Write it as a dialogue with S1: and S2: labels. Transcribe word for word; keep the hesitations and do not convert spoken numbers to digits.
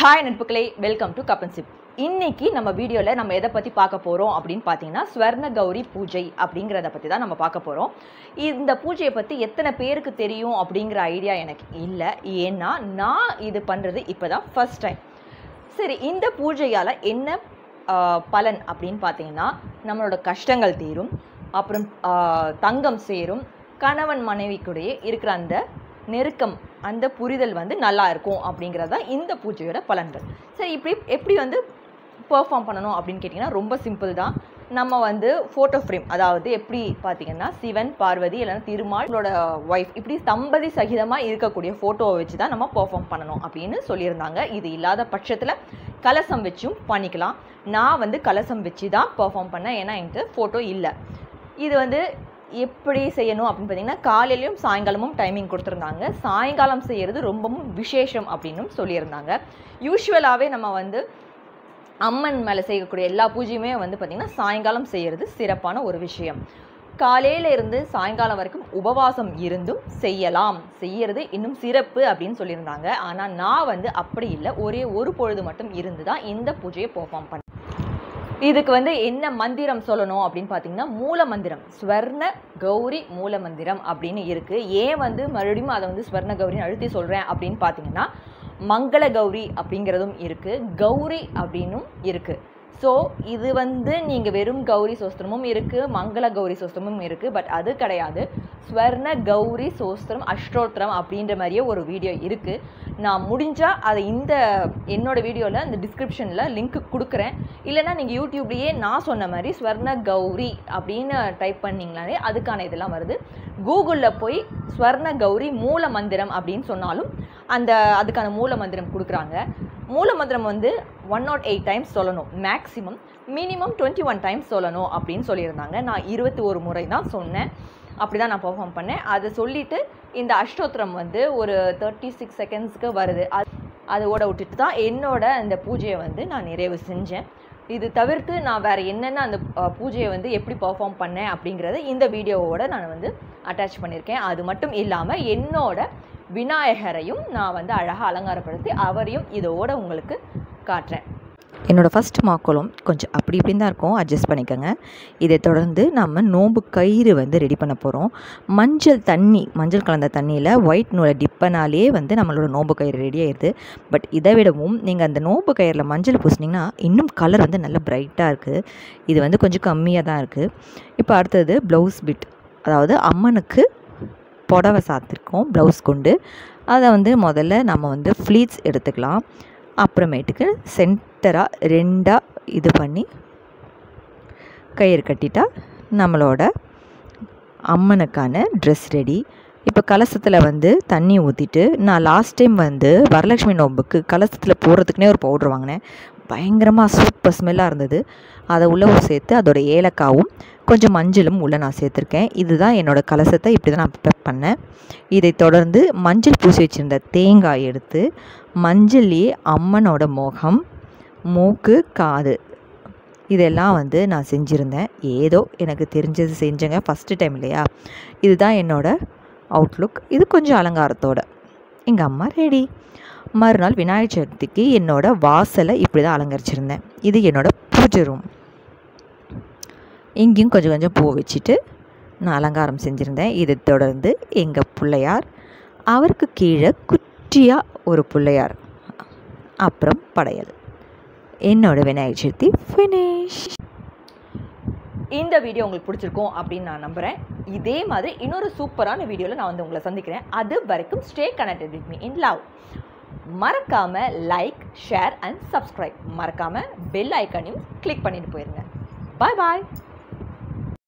S1: Hi நட்புகளே, welcome to cup and sip. இன்னைக்கு நம்ம வீடியோவில் நம்ம எதை பற்றி பார்க்க போகிறோம் அப்படின்னு பார்த்தீங்கன்னா, ஸ்வர்ண கௌரி பூஜை அப்படிங்கிறத பற்றி தான் நம்ம பார்க்க போகிறோம். இந்த பூஜையை பற்றி எத்தனை பேருக்கு தெரியும் அப்படிங்கிற ஐடியா எனக்கு இல்லை. ஏன்னா நான் இது பண்ணுறது இப்போ தான் ஃபர்ஸ்ட் டைம். சரி, இந்த பூஜையால் என்ன பலன் அப்படின்னு பார்த்தீங்கன்னா, நம்மளோட கஷ்டங்கள் தீரும், அப்புறம் தங்கம் சேரும், கணவன் மனைவிக்குடைய இருக்கிற அந்த நெருக்கம், அந்த புரிதல் வந்து நல்லா இருக்கும் அப்படிங்கிறது தான் இந்த பூஜையோட பலன்கள். சரி, இப்படி எப்படி வந்து பெர்ஃபார்ம் பண்ணணும் அப்படின்னு கேட்டிங்கன்னா ரொம்ப சிம்பிள் தான். நம்ம வந்து ஃபோட்டோ ஃப்ரேம், அதாவது எப்படி பார்த்தீங்கன்னா சிவன், பார்வதி இல்லைன்னா திருமாலோட ஒய்ஃப், இப்படி தம்பதி சகிதமாக இருக்கக்கூடிய ஃபோட்டோவை வச்சு தான் நம்ம பெர்ஃபார்ம் பண்ணணும் அப்படின்னு சொல்லியிருந்தாங்க. இது இல்லாத பட்சத்தில் கலசம் வச்சும் பண்ணிக்கலாம். நான் வந்து கலசம் வச்சு தான் பெர்ஃபார்ம் பண்ணேன், ஏன்னா என்கிட்ட ஃபோட்டோ இல்லை. இது வந்து எப்படி செய்யணும் அப்படின்னு பார்த்தீங்கன்னா, காலையிலையும் சாயங்காலமும் டைமிங் கொடுத்துருந்தாங்க. சாயங்காலம் செய்கிறது ரொம்பவும் விசேஷம் அப்படின்னு சொல்லியிருந்தாங்க. யூஸ்வலாகவே நம்ம வந்து அம்மன் மேலே செய்யக்கூடிய எல்லா பூஜையுமே வந்து பார்த்திங்கன்னா சாயங்காலம் செய்கிறது சிறப்பான ஒரு விஷயம். காலையில் இருந்து சாயங்காலம் வரைக்கும் உபவாசம் இருந்தும் செய்யலாம், செய்யறது இன்னும் சிறப்பு அப்படின்னு சொல்லியிருந்தாங்க. ஆனால் நான் வந்து அப்படி இல்லை, ஒரே ஒரு பொழுது மட்டும் இருந்து தான் இந்த பூஜையை பெர்ஃபார்ம் பண்ணேன். இதுக்கு வந்து என்ன மந்திரம் சொல்லணும் அப்படின்னு பார்த்தீங்கன்னா, மூல மந்திரம், ஸ்வர்ண கௌரி மூல மந்திரம் அப்படின்னு இருக்குது. ஏன் வந்து மறுபடியும் அதை வந்து ஸ்வர்ண கௌரின்னு அழுத்தி சொல்கிறேன் அப்படின்னு பார்த்தீங்கன்னா, மங்கள கௌரி அப்படிங்கிறதும் இருக்குது, கௌரி அப்படின்னும் இருக்குது. ஸோ இது வந்து நீங்கள் வெறும் கௌரி சோஸ்திரமும் இருக்குது, மங்கள கௌரி சோஸ்திரமும் இருக்குது. பட் அது கிடையாது, ஸ்வர்ண கௌரி சோஸ்திரம் அஷ்டோத்திரம் அப்படின்ற மாதிரியே ஒரு வீடியோ இருக்குது. நான் முடிஞ்சால் அதை இந்த என்னோடய வீடியோவில் இந்த டிஸ்கிரிப்ஷனில் லிங்க் கொடுக்குறேன். இல்லைனா நீங்கள் யூடியூப்லேயே நான் சொன்ன மாதிரி ஸ்வர்ண கௌரி அப்படின்னு டைப் பண்ணிங்களாலே அதுக்கான இதெல்லாம் வருது. கூகுளில் போய் ஸ்வர்ண கௌரி மூல மந்திரம் அப்படின்னு சொன்னாலும் அந்த அதுக்கான மூல மந்திரம் கொடுக்குறாங்க. மூல மந்திரம் வந்து ஒன் நாட் எயிட் டைம்ஸ் சொல்லணும், maximum. Minimum twenty one times சொல்லணும் அப்படின்னு சொல்லியிருந்தாங்க. நான் இருபத்தி ஒரு முறை தான் சொன்னேன், அப்படி தான் நான் பெர்ஃபார்ம் பண்ணேன். அதை சொல்லிவிட்டு இந்த அஷ்டோத்திரம் வந்து ஒரு தேர்ட்டி சிக்ஸ் செகண்ட்ஸ்க்கு வருது, அது அதை ஓட விட்டுட்டு தான் என்னோட அந்த பூஜையை வந்து நான் நிறைவு செஞ்சேன். இது தவிர்த்து நான் வேறு என்னென்ன அந்த பூஜையை வந்து எப்படி பெர்ஃபார்ம் பண்ணேன் அப்படிங்கிறத இந்த வீடியோவோட நான் வந்து அட்டாச் பண்ணியிருக்கேன். அது மட்டும் இல்லாமல் என்னோட விநாயகரையும் நான் வந்து அழகாக அலங்காரப்படுத்தி அவரையும் இதோடு உங்களுக்கு காட்டுறேன்.
S2: என்னோடய ஃபஸ்ட் மாக்கோலம் கொஞ்சம் அப்படி இப்படின்னு தான் இருக்கும், அட்ஜஸ்ட் பண்ணிக்கோங்க. இதை தொடர்ந்து நம்ம நோம்பு கயிறு வந்து ரெடி பண்ண போகிறோம். மஞ்சள் தண்ணி, மஞ்சள் கலந்த தண்ணியில் ஒயிட் நூலை டிப்பனாலே வந்து நம்மளோட நோம்பு கயிறு ரெடி ஆயிடுது. பட் இதை விடவும் நீங்கள் அந்த நோம்பு கயிறில் மஞ்சள் பூசினீங்கன்னா இன்னும் கலர் வந்து நல்லா பிரைட்டாக இருக்குது. இது வந்து கொஞ்சம் கம்மியாக தான் இருக்குது. இப்போ அடுத்தது ப்ளவுஸ் பிட், அதாவது அம்மனுக்கு புடவை சாத்திருக்கோம் ப்ளவுஸ் கொண்டு. அதை வந்து முதல்ல நம்ம வந்து ஃப்ளீட்ஸ் எடுத்துக்கலாம். அப்புறமேட்டுக்கு சென்டராக ரெண்டாக இது பண்ணி கயிறு கட்டிட்டா நம்மளோட அம்மனுக்கான ட்ரெஸ் ரெடி. இப்போ கலசத்தில் வந்து தண்ணி ஊற்றிட்டு, நான் லாஸ்ட் டைம் வந்து வரலட்சுமி நோம்புக்கு கலசத்தில் போடுறதுக்குனே ஒரு பவுட்ரு வாங்கினேன். பயங்கரமாக சூப்பர் ஸ்மெல்லாக இருந்தது. அதை உள்ளே சேர்த்து அதோட ஏலக்காவும் கொஞ்சம் மஞ்சளும் உள்ளே நான் சேர்த்துருக்கேன். இதுதான் என்னோடய கலசத்தை இப்படி தான் நான் ப்ரிப்பேர் பண்ணேன். இதை தொடர்ந்து மஞ்சள் பூசி வச்சுருந்த தேங்காய் எடுத்து மஞ்சள்லேயே அம்மனோட முகம், மூக்கு, காது இதெல்லாம் வந்து நான் செஞ்சுருந்தேன். ஏதோ எனக்கு தெரிஞ்சது செஞ்சேங்க, ஃபஸ்ட்டு டைம் இல்லையா. இதுதான் என்னோடய அவுட்லுக். இது கொஞ்சம் அலங்காரத்தோடு எங்கள் அம்மா ரெடி. மறுநாள் விநாயகர் சதுர்த்திக்கு என்னோடய வாசலை இப்படி தான் அலங்கரிச்சிருந்தேன். இது என்னோடய பூஜை ரூம். இங்கேயும் கொஞ்சம் கொஞ்சம் பூ வச்சுட்டு நான் அலங்காரம் செஞ்சுருந்தேன். இதை தொடர்ந்து எங்கள் பிள்ளையார், அவருக்கு கீழே குட்டியாக ஒரு பிள்ளையார், அப்புறம் படையல். என்னோடய விநாயகர் சதுர்த்தி ஃபினிஷ்.
S1: இந்த வீடியோ உங்களுக்கு பிடிச்சிருக்கும் அப்படின்னு நான் நம்புகிறேன். இதே மாதிரி இன்னொரு சூப்பரான வீடியோவில் நான் வந்து உங்களை சந்திக்கிறேன். அது வரைக்கும் stay connected with me in love. மறக்காமல் லைக், ஷேர் அண்ட் சப்ஸ்கிரைப். மறக்காமல் பெல் ஐக்கானையும் கிளிக் பண்ணிட்டு போயிருங்க. பாய் பாய்.